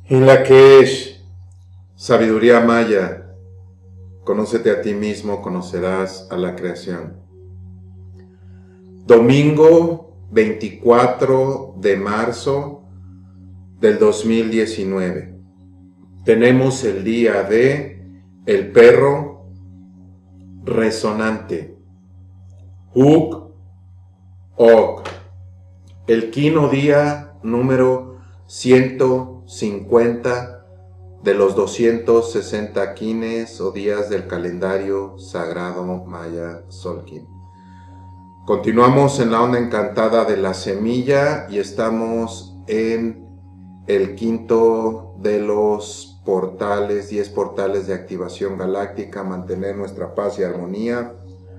En la que es sabiduría maya, conócete a ti mismo, conocerás a la creación. Domingo 24 de marzo del 2019. Tenemos el día de el perro resonante. Uk Ok. El quino día número 150 de los 260 quines o días del calendario sagrado maya Solkin. Continuamos en la onda encantada de la semilla y estamos en el quinto de los portales, 10 portales de activación galáctica, mantener nuestra paz y armonía.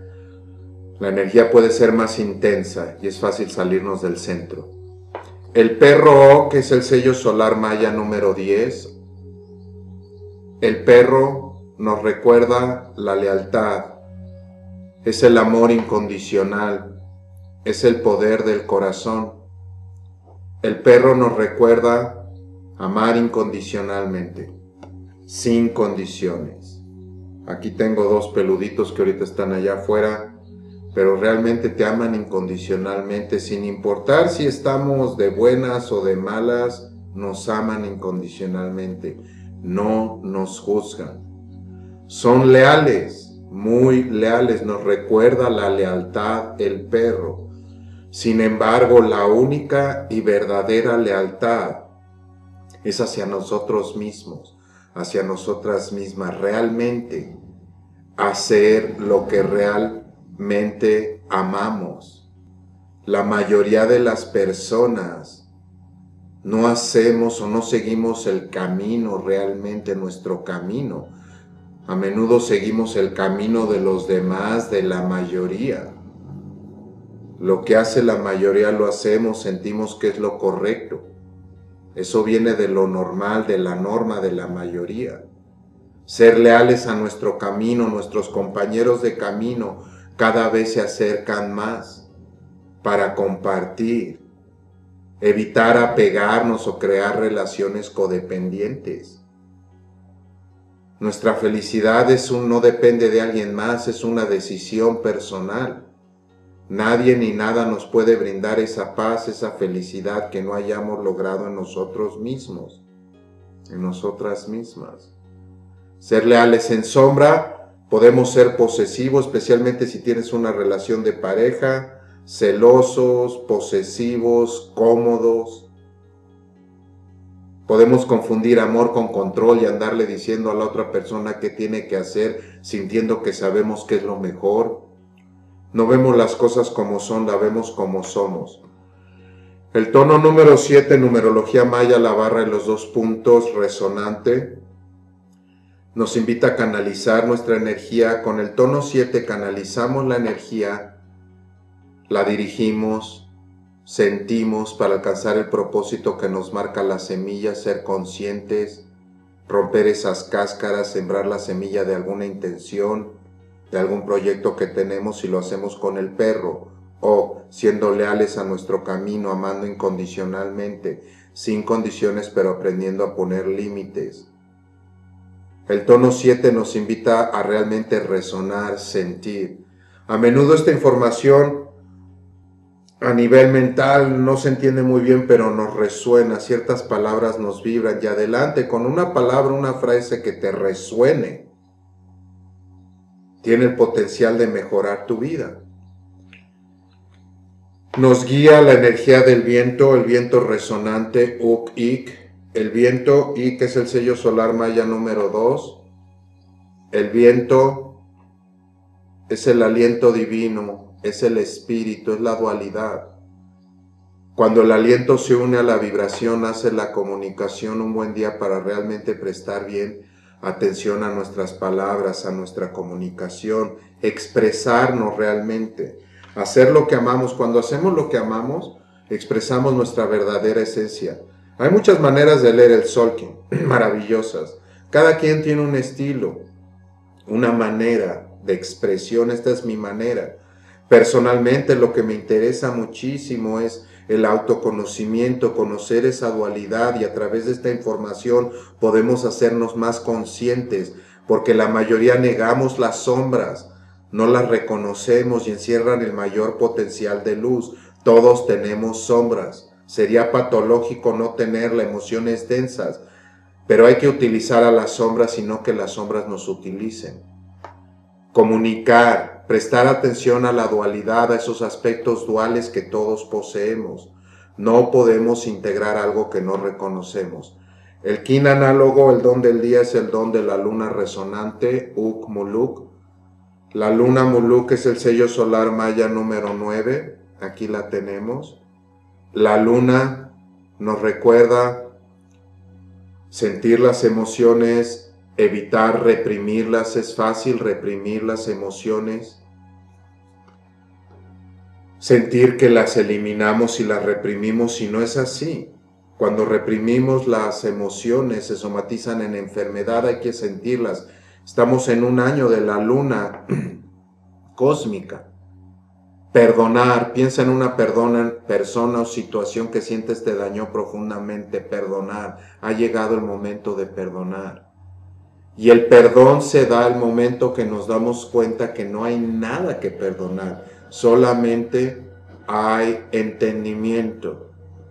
La energía puede ser más intensa y es fácil salirnos del centro. El perro, que es el sello solar maya número 10, el perro nos recuerda la lealtad, es el amor incondicional, es el poder del corazón. El perro nos recuerda amar incondicionalmente, sin condiciones. Aquí tengo dos peluditos que ahorita están allá afuera, pero realmente te aman incondicionalmente, sin importar si estamos de buenas o de malas, nos aman incondicionalmente, no nos juzgan. Son leales, muy leales, nos recuerda la lealtad el perro. Sin embargo, la única y verdadera lealtad es hacia nosotros mismos, hacia nosotras mismas, realmente hacer lo que realmente amamos. La mayoría de las personas no hacemos o no seguimos el camino realmente, nuestro camino. A menudo seguimos el camino de los demás, de la mayoría. Lo que hace la mayoría lo hacemos, sentimos que es lo correcto. Eso viene de lo normal, de la norma de la mayoría. Ser leales a nuestro camino, nuestros compañeros de camino cada vez se acercan más para compartir, evitar apegarnos o crear relaciones codependientes. Nuestra felicidad no depende de alguien más, es una decisión personal. Nadie ni nada nos puede brindar esa paz, esa felicidad que no hayamos logrado en nosotros mismos, en nosotras mismas. Ser leales en sombra, podemos ser posesivos, especialmente si tienes una relación de pareja, celosos, posesivos, cómodos. Podemos confundir amor con control y andarle diciendo a la otra persona qué tiene que hacer, sintiendo que sabemos qué es lo mejor. No vemos las cosas como son, la vemos como somos. El tono número 7, numerología maya, la barra de los 2 puntos, resonante, nos invita a canalizar nuestra energía. Con el tono 7 canalizamos la energía, la dirigimos, sentimos para alcanzar el propósito que nos marca la semilla, ser conscientes, romper esas cáscaras, sembrar la semilla de alguna intención, de algún proyecto que tenemos, y lo hacemos con el perro, o siendo leales a nuestro camino, amando incondicionalmente, sin condiciones, pero aprendiendo a poner límites. El tono 7 nos invita a realmente resonar, sentir. A menudo esta información a nivel mental no se entiende muy bien, pero nos resuena, ciertas palabras nos vibran, y adelante con una palabra, una frase que te resuene, tiene el potencial de mejorar tu vida. Nos guía la energía del viento, el viento resonante, Uk-Ik. El viento Ik es el sello solar maya número 2. El viento es el aliento divino, es el espíritu, es la dualidad. Cuando el aliento se une a la vibración, hace la comunicación un buen día para realmente prestar bien atención a nuestras palabras, a nuestra comunicación, expresarnos realmente, hacer lo que amamos. Cuando hacemos lo que amamos, expresamos nuestra verdadera esencia. Hay muchas maneras de leer el Solkin, maravillosas. Cada quien tiene un estilo, una manera de expresión. Esta es mi manera. Personalmente, lo que me interesa muchísimo es el autoconocimiento, conocer esa dualidad, y a través de esta información podemos hacernos más conscientes, porque la mayoría negamos las sombras, no las reconocemos y encierran el mayor potencial de luz. Todos tenemos sombras. Sería patológico no tenerlas, emociones densas, pero hay que utilizar a las sombras y no que las sombras nos utilicen. Comunicar, prestar atención a la dualidad, a esos aspectos duales que todos poseemos. No podemos integrar algo que no reconocemos. El kin análogo, el don del día, es el don de la luna resonante, Uk Muluk. La luna Muluk es el sello solar maya número 9, aquí la tenemos. La luna nos recuerda sentir las emociones, evitar reprimirlas. Es fácil reprimir las emociones, sentir que las eliminamos y las reprimimos, y no es así. Cuando reprimimos las emociones se somatizan en enfermedad, hay que sentirlas. Estamos en un año de la luna cósmica. Perdonar, piensa en una persona o situación que sientes te dañó profundamente. Perdonar, ha llegado el momento de perdonar. Y el perdón se da al momento que nos damos cuenta que no hay nada que perdonar, solamente hay entendimiento.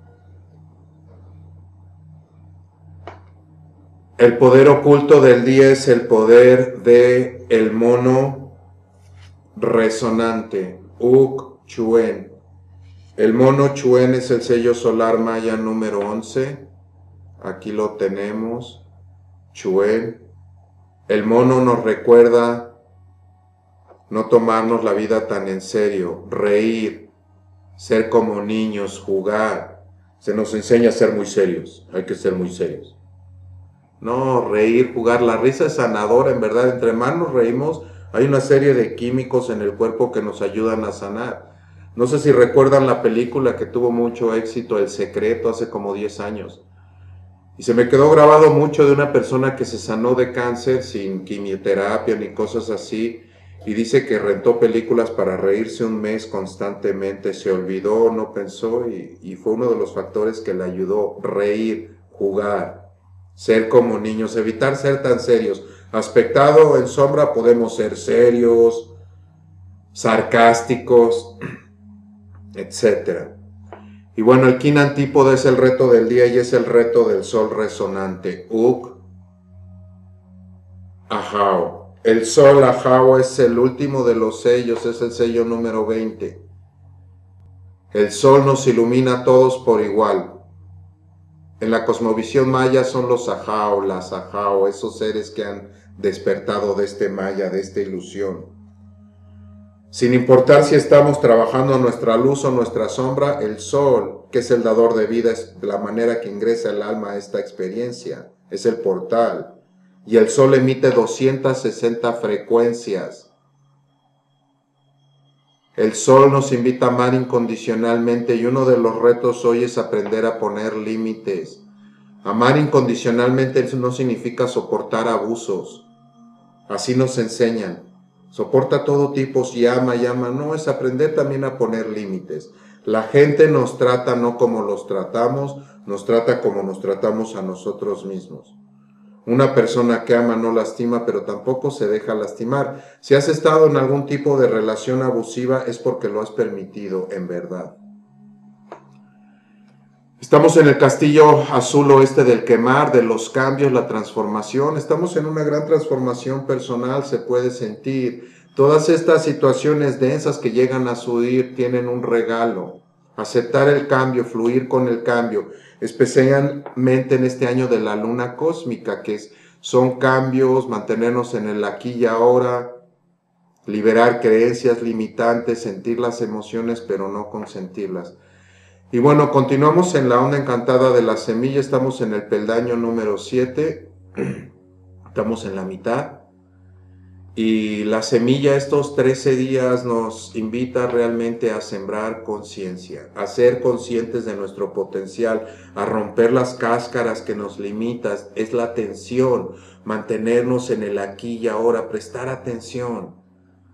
El poder oculto del día es el poder de el mono resonante, Uk Chuen. El mono Chuen es el sello solar maya número 11. Aquí lo tenemos, Chuen. El mono nos recuerda no tomarnos la vida tan en serio, reír, ser como niños, jugar. Se nos enseña a ser muy serios, hay que ser muy serios. No, reír, jugar, la risa es sanadora, en verdad. Entre más nos reímos, hay una serie de químicos en el cuerpo que nos ayudan a sanar. No sé si recuerdan la película que tuvo mucho éxito, El Secreto, hace como 10 años. Y se me quedó grabado mucho de una persona que se sanó de cáncer sin quimioterapia ni cosas así. Y dice que rentó películas para reírse un mes constantemente. Se olvidó, no pensó, y fue uno de los factores que le ayudó. Reír, jugar, ser como niños, evitar ser tan serios. Aspectado en sombra podemos ser serios, sarcásticos, etcétera. Y bueno, el kin antípoda es el reto del día y es el reto del sol resonante, Uk Ahau. El sol Ahau es el último de los sellos, es el sello número 20. El sol nos ilumina a todos por igual. En la cosmovisión maya son los Ahau, las Ahau, esos seres que han despertado de este maya, de esta ilusión. Sin importar si estamos trabajando nuestra luz o nuestra sombra, el sol, que es el dador de vida, es la manera que ingresa el alma a esta experiencia, es el portal. Y el sol emite 260 frecuencias. El sol nos invita a amar incondicionalmente, y uno de los retos hoy es aprender a poner límites. Amar incondicionalmente no significa soportar abusos. Así nos enseñan. Soporta todo tipo, y ama, no, es aprender también a poner límites. La gente nos trata no como los tratamos, nos trata como nos tratamos a nosotros mismos. Una persona que ama no lastima, pero tampoco se deja lastimar. Si has estado en algún tipo de relación abusiva es porque lo has permitido, en verdad. Estamos en el castillo azul oeste del quemar, de los cambios, la transformación. Estamos en una gran transformación personal, se puede sentir. Todas estas situaciones densas que llegan a subir tienen un regalo. Aceptar el cambio, fluir con el cambio, especialmente en este año de la luna cósmica, que son cambios, mantenernos en el aquí y ahora, liberar creencias limitantes, sentir las emociones pero no consentirlas. Y bueno, continuamos en la onda encantada de la semilla, estamos en el peldaño número 7, estamos en la mitad, y la semilla estos 13 días nos invita realmente a sembrar conciencia, a ser conscientes de nuestro potencial, a romper las cáscaras que nos limitan, es la atención, mantenernos en el aquí y ahora, prestar atención.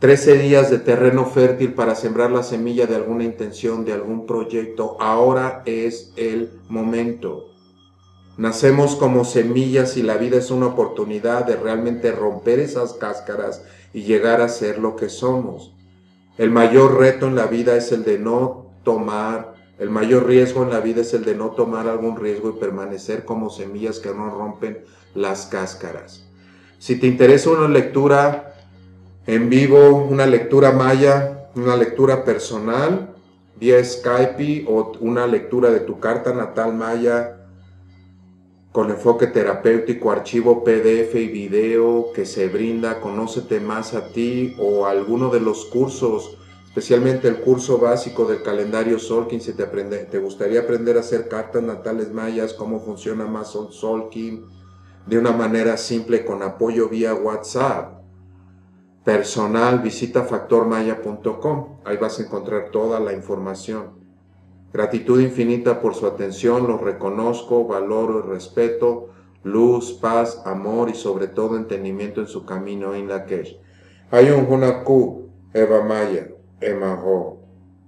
13 días de terreno fértil para sembrar la semilla de alguna intención, de algún proyecto. Ahora es el momento. Nacemos como semillas y la vida es una oportunidad de realmente romper esas cáscaras y llegar a ser lo que somos. El mayor reto en la vida es el de no tomar, el mayor riesgo en la vida es el de no tomar algún riesgo y permanecer como semillas que no rompen las cáscaras. Si te interesa una lectura en vivo, una lectura maya, una lectura personal, vía Skype o una lectura de tu carta natal maya, con enfoque terapéutico, archivo PDF y video que se brinda, Conócete Más a Ti, o alguno de los cursos, especialmente el curso básico del calendario Tzolk'in, si te gustaría aprender a hacer cartas natales mayas, cómo funciona más Tzolk'in, de una manera simple con apoyo vía WhatsApp personal, visita factormaya.com, ahí vas a encontrar toda la información. Gratitud infinita por su atención, los reconozco, valoro y respeto, luz, paz, amor y sobre todo entendimiento en su camino en Lakesh. Ayun Hunaku, Eva Maya, Emaho.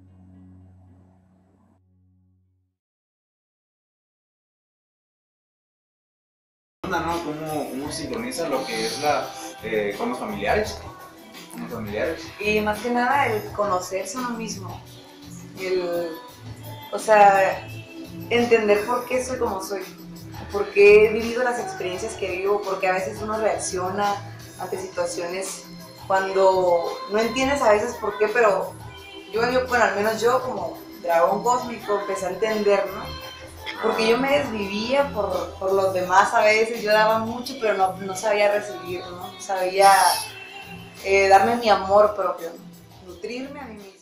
¿No? ¿Cómo se sincroniza lo que es con los familiares? Con los familiares. Y más que nada el conocerse a uno mismo, o sea, entender por qué soy como soy, por qué he vivido las experiencias que vivo, porque a veces uno reacciona ante situaciones cuando no entiendes a veces por qué, pero bueno, al menos yo como dragón cósmico empecé a entender, ¿no? Porque yo me desvivía por los demás a veces, yo daba mucho, pero no sabía recibir, ¿no? Sabía darme mi amor propio, nutrirme a mí misma.